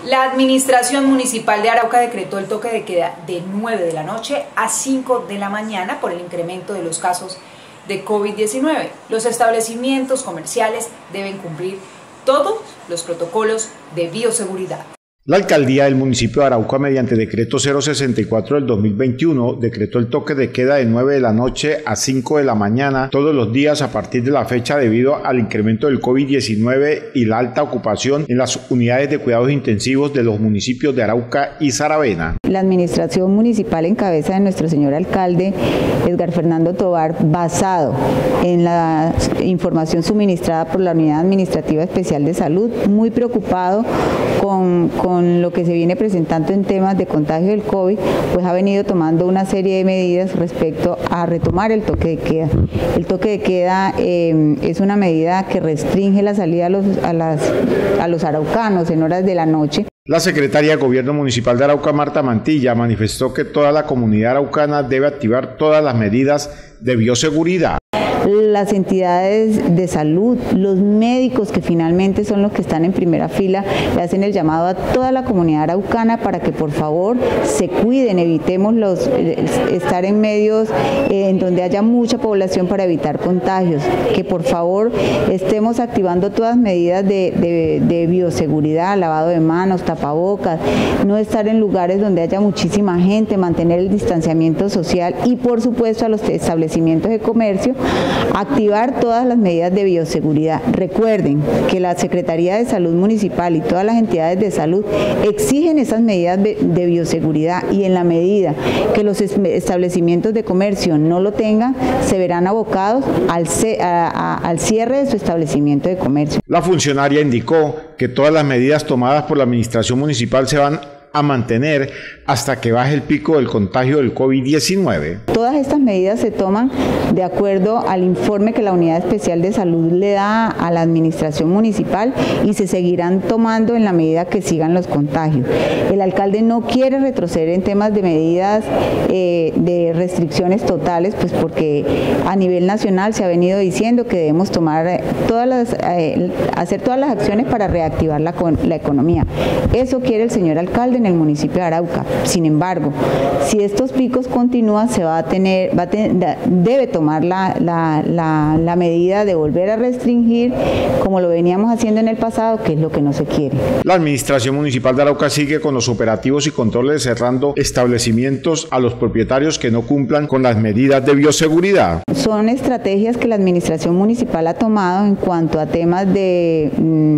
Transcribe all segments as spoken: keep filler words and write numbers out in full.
La Administración Municipal de Arauca decretó el toque de queda de nueve de la noche a cinco de la mañana por el incremento de los casos de COVID diecinueve. Los establecimientos comerciales deben cumplir todos los protocolos de bioseguridad. La alcaldía del municipio de Arauca, mediante decreto cero sesenta y cuatro del dos mil veintiuno, decretó el toque de queda de nueve de la noche a cinco de la mañana todos los días a partir de la fecha debido al incremento del COVID diecinueve y la alta ocupación en las unidades de cuidados intensivos de los municipios de Arauca y Saravena. La administración municipal en cabeza de nuestro señor alcalde Edgar Fernando Tovar, basado en la información suministrada por la Unidad Administrativa Especial de Salud, muy preocupado con, con Con lo que se viene presentando en temas de contagio del COVID, pues ha venido tomando una serie de medidas respecto a retomar el toque de queda. El toque de queda eh, es una medida que restringe la salida a los, a, las, a los araucanos en horas de la noche. La secretaria de Gobierno Municipal de Arauca, Marta Mantilla, manifestó que toda la comunidad araucana debe activar todas las medidas de bioseguridad. Las entidades de salud, los médicos que finalmente son los que están en primera fila, le hacen el llamado a toda la comunidad araucana para que por favor se cuiden, evitemos los, estar en medios eh, en donde haya mucha población para evitar contagios, que por favor estemos activando todas medidas de, de, de bioseguridad, lavado de manos, tapabocas, no estar en lugares donde haya muchísima gente, mantener el distanciamiento social y por supuesto a los establecimientos de comercio activar todas las medidas de bioseguridad. Recuerden que la Secretaría de Salud Municipal y todas las entidades de salud exigen esas medidas de, de bioseguridad y en la medida que los establecimientos de comercio no lo tengan, se verán abocados al, a, a, al cierre de su establecimiento de comercio. La funcionaria indicó que todas las medidas tomadas por la Administración Municipal se van a mantener hasta que baje el pico del contagio del COVID diecinueve. Todas estas medidas se toman de acuerdo al informe que la Unidad Especial de Salud le da a la Administración Municipal y se seguirán tomando en la medida que sigan los contagios. El alcalde no quiere retroceder en temas de medidas eh, de restricciones totales, pues porque a nivel nacional se ha venido diciendo que debemos tomar todas las, eh, hacer todas las acciones para reactivar la, la economía. Eso quiere el señor alcalde en el municipio de Arauca. Sin embargo, si estos picos continúan, se va a tener, va a tener, debe tomar la, la, la, la medida de volver a restringir, como lo veníamos haciendo en el pasado, que es lo que no se quiere. La Administración Municipal de Arauca sigue con los operativos y controles cerrando establecimientos a los propietarios que no cumplan con las medidas de bioseguridad. Son estrategias que la Administración Municipal ha tomado en cuanto a temas de,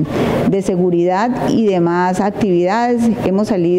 de seguridad y demás actividades. Hemos salido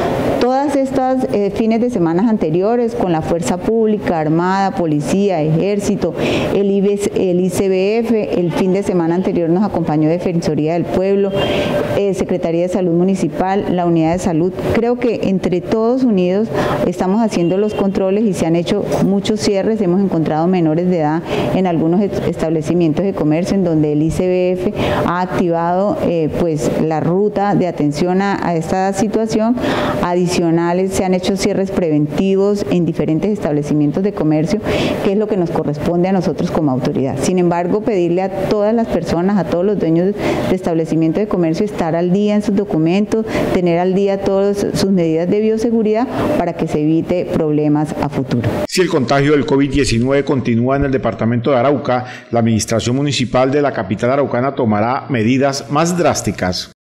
todas estas eh, fines de semana anteriores con la fuerza pública, armada, policía, ejército, el, el I C B F, el fin de semana anterior nos acompañó Defensoría del Pueblo, eh, Secretaría de Salud Municipal, la Unidad de Salud. Creo que entre todos unidos estamos haciendo los controles y se han hecho muchos cierres, hemos encontrado menores de edad en algunos establecimientos de comercio en donde el I C B F ha activado eh, pues la ruta de atención a, a esta situación. Adicionales, se han hecho cierres preventivos en diferentes establecimientos de comercio, que es lo que nos corresponde a nosotros como autoridad. Sin embargo, pedirle a todas las personas, a todos los dueños de establecimientos de comercio, estar al día en sus documentos, tener al día todas sus medidas de bioseguridad para que se evite problemas a futuro. Si el contagio del COVID diecinueve continúa en el departamento de Arauca, la Administración Municipal de la capital araucana tomará medidas más drásticas.